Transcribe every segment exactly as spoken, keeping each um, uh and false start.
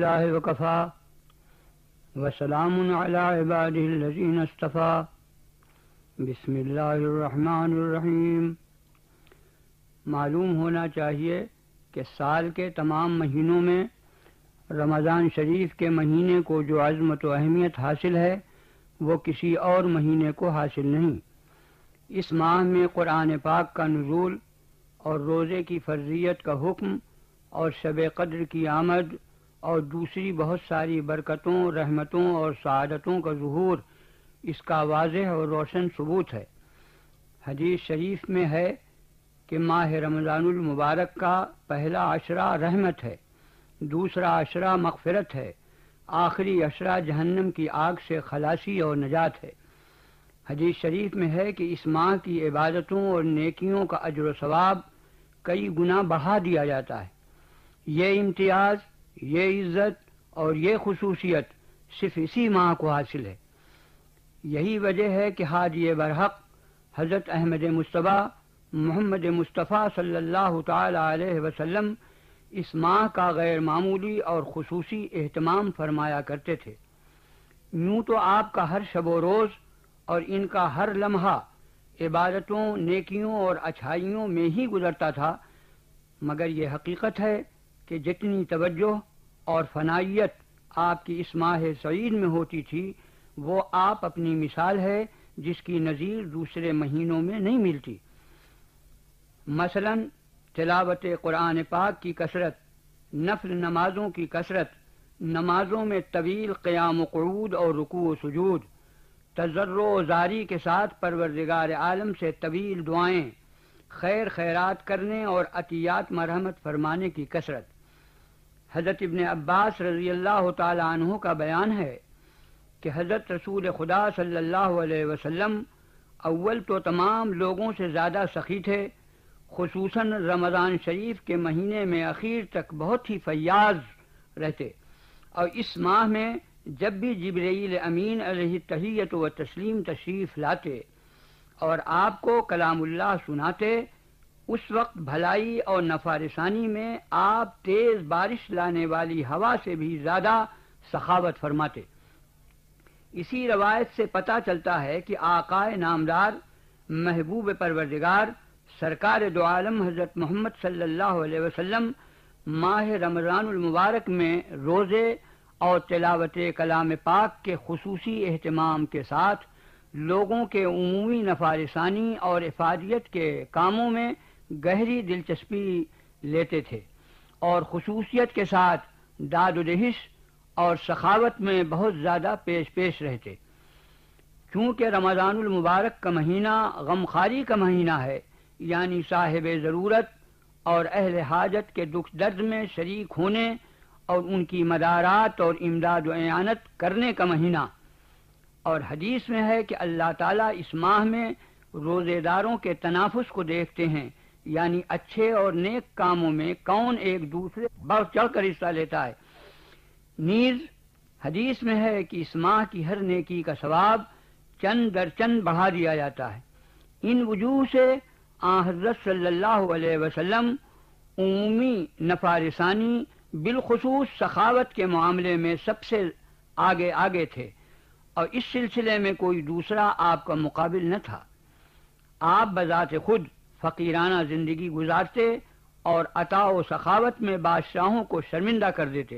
للہ وکفا وسلام علی عبادہ الذین اصطفیٰ بسم اللہ الرحمن الرحیم۔ معلوم ہونا چاہیے کہ سال کے تمام مہینوں میں رمضان شریف کے مہینے کو جو عظمت و اہمیت حاصل ہے وہ کسی اور مہینے کو حاصل نہیں۔ اس ماہ میں قرآن پاک کا نزول اور روزے کی فرضیت کا حکم اور شب قدر کی آمد اور دوسری بہت ساری برکتوں، رحمتوں اور سعادتوں کا ظہور اس کا واضح اور روشن ثبوت ہے۔ حدیث شریف میں ہے کہ ماہ رمضان المبارک کا پہلا عشرہ رحمت ہے، دوسرا عشرہ مغفرت ہے، آخری عشرہ جہنم کی آگ سے خلاصی اور نجات ہے۔ حدیث شریف میں ہے کہ اس ماہ کی عبادتوں اور نیکیوں کا اجر و ثواب کئی گنا بڑھا دیا جاتا ہے۔ یہ امتیاز، یہ عزت اور یہ خصوصیت صرف اسی ماہ کو حاصل ہے۔ یہی وجہ ہے کہ ہادی برحق حضرت احمد مصطفیٰ محمد مصطفیٰ صلی اللہ تعالی علیہ وسلم اس ماہ کا غیر معمولی اور خصوصی اہتمام فرمایا کرتے تھے۔ یوں تو آپ کا ہر شب و روز اور ان کا ہر لمحہ عبادتوں، نیکیوں اور اچھائیوں میں ہی گزرتا تھا، مگر یہ حقیقت ہے کہ جتنی توجہ اور فنائیت آپ کی اس ماہ سعید میں ہوتی تھی وہ آپ اپنی مثال ہے جس کی نظیر دوسرے مہینوں میں نہیں ملتی۔ مثلا تلاوت قرآن پاک کی کثرت، نفل نمازوں کی کثرت، نمازوں میں طویل قیام و قعود اور رکوع و سجود، تضرع و زاری کے ساتھ پروردگار عالم سے طویل دعائیں، خیر خیرات کرنے اور عطیات مرحمت فرمانے کی کثرت۔ حضرت ابن عباس رضی اللہ تعالی عنہ کا بیان ہے کہ حضرت رسول خدا صلی اللہ علیہ وسلم اول تو تمام لوگوں سے زیادہ سخی تھے، خصوصاً رمضان شریف کے مہینے میں اخیر تک بہت ہی فیاض رہتے، اور اس ماہ میں جب بھی جبرائیل امین علیہ التحیۃ و تسلیم تشریف لاتے اور آپ کو کلام اللہ سناتے، اس وقت بھلائی اور نفع رسانی میں آپ تیز بارش لانے والی ہوا سے بھی زیادہ سخاوت فرماتے۔ اسی روایت سے پتہ چلتا ہے کہ آقائے نامدار، محبوب پروردگار، سرکار دو عالم حضرت محمد صلی اللہ علیہ وسلم ماہ رمضان المبارک میں روزے اور تلاوت کلام پاک کے خصوصی اہتمام کے ساتھ لوگوں کے عمومی نفع رسانی اور افادیت کے کاموں میں گہری دلچسپی لیتے تھے، اور خصوصیت کے ساتھ داد و دہش اور سخاوت میں بہت زیادہ پیش پیش رہتے۔ چونکہ رمضان المبارک کا مہینہ غمخواری کا مہینہ ہے، یعنی صاحب ضرورت اور اہل حاجت کے دکھ درد میں شریک ہونے اور ان کی مدارات اور امداد و اعانت کرنے کا مہینہ، اور حدیث میں ہے کہ اللہ تعالیٰ اس ماہ میں روزے داروں کے تنافس کو دیکھتے ہیں، یعنی اچھے اور نیک کاموں میں کون ایک دوسرے بڑھ چڑھ کر حصہ لیتا ہے۔ نیز حدیث میں ہے کہ اس ماہ کی ہر نیکی کا ثواب چند در چند بڑھا دیا جاتا ہے۔ ان وجوہ سے آن حضرت صلی اللہ علیہ وسلم عمومی نفع رسانی بالخصوص سخاوت کے معاملے میں سب سے آگے آگے تھے، اور اس سلسلے میں کوئی دوسرا آپ کا مقابل نہ تھا۔ آپ بذات خود فقیرانہ زندگی گزارتے اور عطا و سخاوت میں بادشاہوں کو شرمندہ کر دیتے۔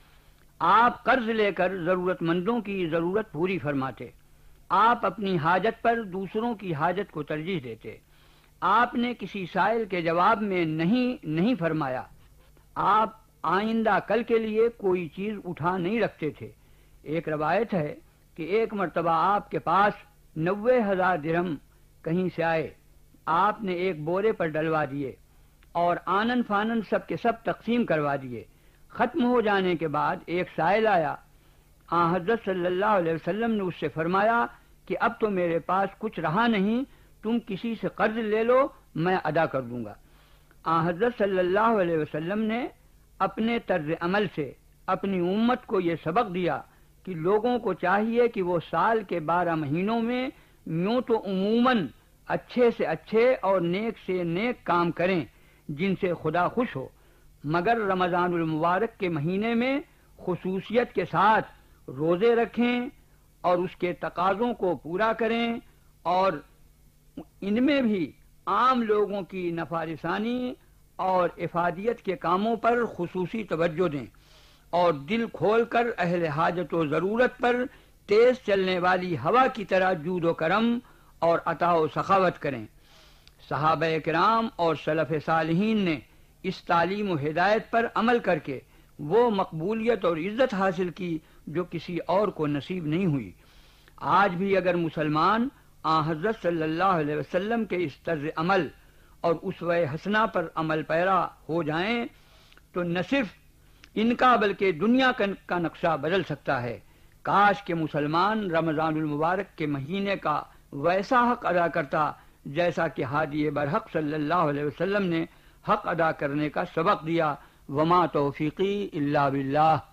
آپ قرض لے کر ضرورت مندوں کی ضرورت پوری فرماتے۔ آپ اپنی حاجت پر دوسروں کی حاجت کو ترجیح دیتے۔ آپ نے کسی سائل کے جواب میں نہیں نہیں فرمایا۔ آپ آئندہ کل کے لیے کوئی چیز اٹھا نہیں رکھتے تھے۔ ایک روایت ہے کہ ایک مرتبہ آپ کے پاس نوے ہزار درہم کہیں سے آئے، آپ نے ایک بورے پر ڈلوا دیے اور آنن فانن سب کے سب تقسیم کروا دیے۔ ختم ہو جانے کے بعد ایک سائل آیا، آن حضرت صلی اللہ علیہ وسلم نے اس سے فرمایا کہ اب تو میرے پاس کچھ رہا نہیں، تم کسی سے قرض لے لو، میں ادا کر دوں گا۔ آن حضرت صلی اللہ علیہ وسلم نے اپنے طرز عمل سے اپنی امت کو یہ سبق دیا کہ لوگوں کو چاہیے کہ وہ سال کے بارہ مہینوں میں یوں تو عموماً اچھے سے اچھے اور نیک سے نیک کام کریں جن سے خدا خوش ہو، مگر رمضان المبارک کے مہینے میں خصوصیت کے ساتھ روزے رکھیں اور اس کے تقاضوں کو پورا کریں، اور ان میں بھی عام لوگوں کی نفع رسانی اور افادیت کے کاموں پر خصوصی توجہ دیں، اور دل کھول کر اہل حاجت و ضرورت پر تیز چلنے والی ہوا کی طرح جود و کرم اور عطا و سخاوت کریں۔ صحابہ کرام اور سلف صالحین نے اس تعلیم و ہدایت پر عمل کر کے وہ مقبولیت اور عزت حاصل کی جو کسی اور کو نصیب نہیں ہوئی۔ آج بھی اگر مسلمان آن حضرت صلی اللہ علیہ وسلم کے اس طرز عمل اور اسوہ حسنہ پر عمل پیرا ہو جائیں تو نہ صرف ان کا بلکہ دنیا کا نقشہ بدل سکتا ہے۔ کاش کہ مسلمان رمضان المبارک کے مہینے کا ویسا حق ادا کرتا جیسا کہ ہادی برحق صلی اللہ علیہ وسلم نے حق ادا کرنے کا سبق دیا۔ وما توفیقی الا باللہ۔